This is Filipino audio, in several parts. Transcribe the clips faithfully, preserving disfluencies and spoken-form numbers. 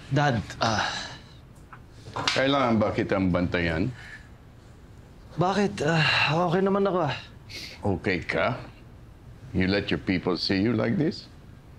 Dad, ah... Kailangan ba kitang bantayan? Bakit? Ah, okay naman ako ah. Okay ka? You let your people see you like this?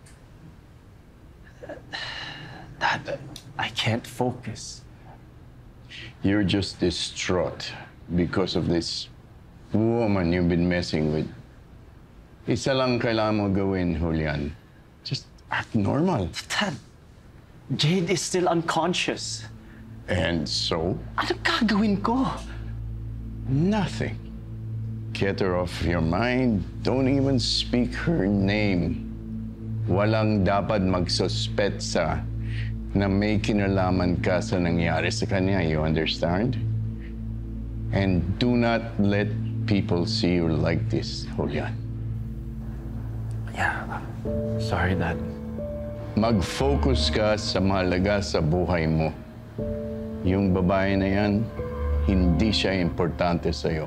Dad, I can't focus. You're just distraught because of this woman you've been messing with. Isa lang kailangan mo gawin, Julian. Just act normal. Dad, Jade is still unconscious. And so? Anong gagawin ko? Nothing. Get her off your mind. Don't even speak her name. Walang dapat magsuspetsa na may kinalaman ka sa nangyari sa kanya. You understand? And do not let people see you like this, Julian. Yeah, sorry, Dad. Mag-focus ka sa mahalaga sa buhay mo. Yung babae na yan, hindi siya importante sa'yo.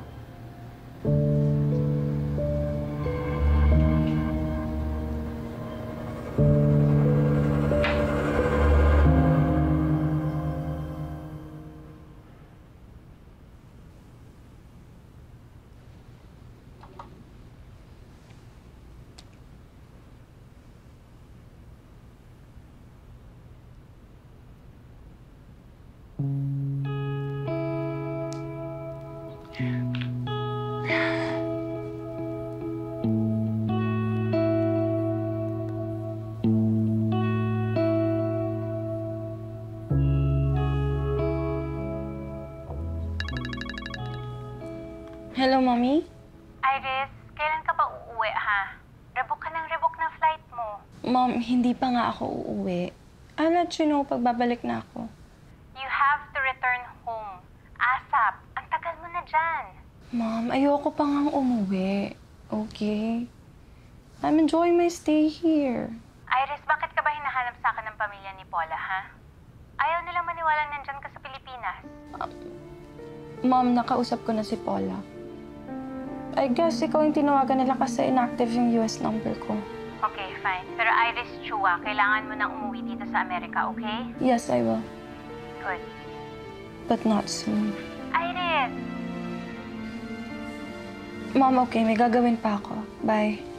Hello, Mommy? Iris, kailan ka ba uuwi, ha? Rebook ka ng rebook ng flight mo. Mom, hindi pa nga ako uuwi. I'll let you know pag babalik na ako. You have to return home. ASAP. Ang tagal mo na dyan. Mom, ayoko pa nga umuwi. Okay? I'm enjoying my stay here. Iris, bakit ka ba hinahanap sa akin ng pamilya ni Paula, ha? Ayaw nilang maniwalang nandyan ka sa Pilipinas. Um, Mom, nakausap ko na si Paula. I guess ikaw yung tinawagan nila kasi inactive yung U S number ko. Okay, fine. Pero Iris Chua, kailangan mo nang umuwi dito sa Amerika, okay? Yes, I will. Good. But not soon. Iris! Mom, okay. May gagawin pa ako. Bye.